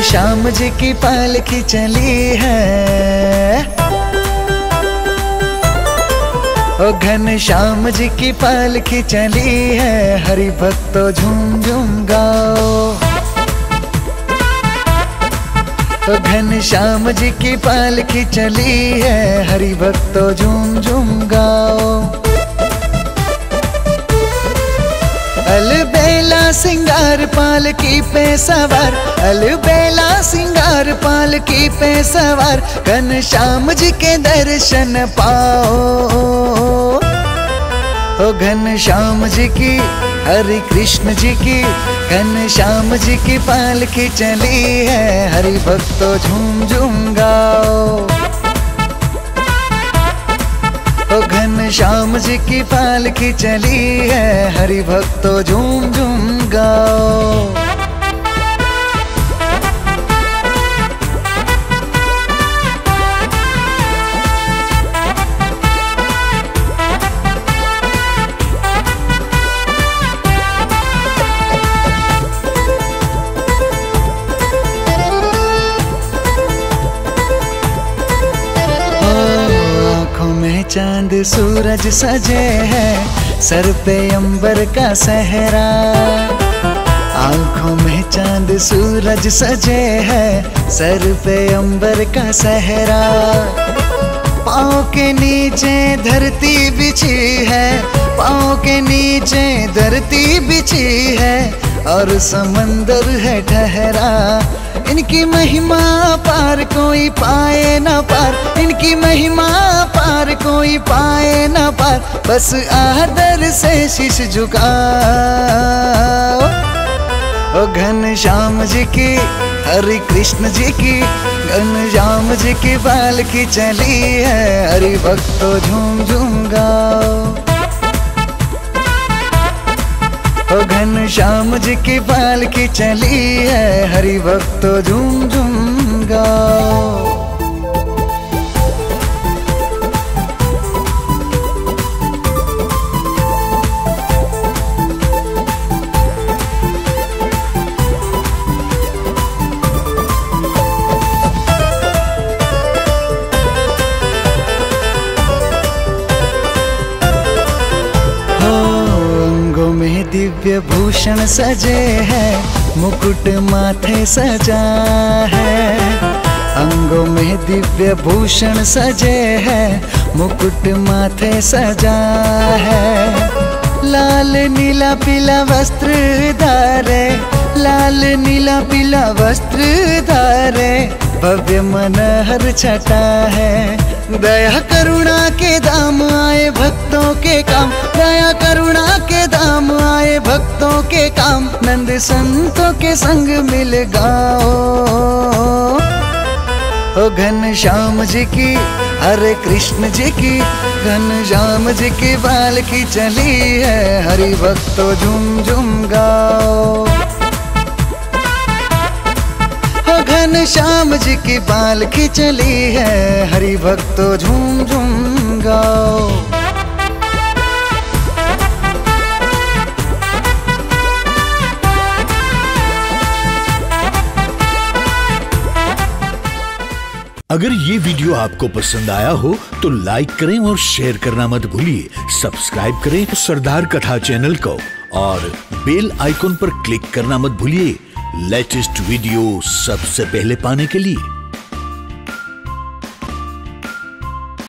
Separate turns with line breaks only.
घनश्याम जी की पालकी चली है, ओ घनश्याम जी की पालकी चली है, हरि भक्तों झूम झूम गाओ। ओ घनश्याम जी की पालकी चली है, हरि भक्तों झूम झूम गाओ। अलबेला सिंगार पालकी पे सवार, अलबेला सिंगार पालकी पे सवार, घनश्याम जी के दर्शन पाओ। ओ घनश्याम जी की, हरे कृष्ण जी की, घनश्याम जी की पालकी चली है, हरि भक्तों झूम झूम गाओ। ओ घनश्याम जी की पालकी चली है, हरि भक्तों झूम झूम गाओ। चांद सूरज सजे हैं, सर पे अंबर का सहरा। आंखों में चांद सूरज सजे हैं, सर पे अंबर का सहरा। पाँव के नीचे धरती बिछी है, पाँव के नीचे धरती बिछी है, और समंदर है ठहरा। इनकी महिमा पार कोई पाए न पार, इनकी महिमा पार कोई पाए न पार, बस आदर से शीश झुकाओ। ओ घनश्याम जी की, हरे कृष्ण जी की, घनश्याम जी की पालकी चली है, हरि भक्तों झूम झूम गाओ। ओ घनश्याम जी की पालकी चली है, हरि भक्तों झूम झूम गाओ। दिव्य भूषण सजे हैं, मुकुट माथे सजा है। अंगों में दिव्य भूषण सजे हैं, मुकुट माथे सजा है। लाल नीला पीला वस्त्र धारे, लाल नीला पीला वस्त्र धारे, भव्य मनहर छटा है। दया करुणा के दाम आए भक्तों के काम, दया करुणा के दाम आए भक्तों के काम, नंद संतों के संग मिल गाओ। ओ घनश्याम जी की, हरे कृष्ण जी की, घनश्याम जी की पालकी चली है, हरि भक्तों झूम झूम गाओ। घनश्याम जी की पालकी चली है, हरि भक्तों झूम झूम गाओ।
अगर ये वीडियो आपको पसंद आया हो तो लाइक करें और शेयर करना मत भूलिए। सब्सक्राइब करें सरदार कथा चैनल को और बेल आइकॉन पर क्लिक करना मत भूलिए लेटेस्ट वीडियो सबसे पहले पाने के लिए।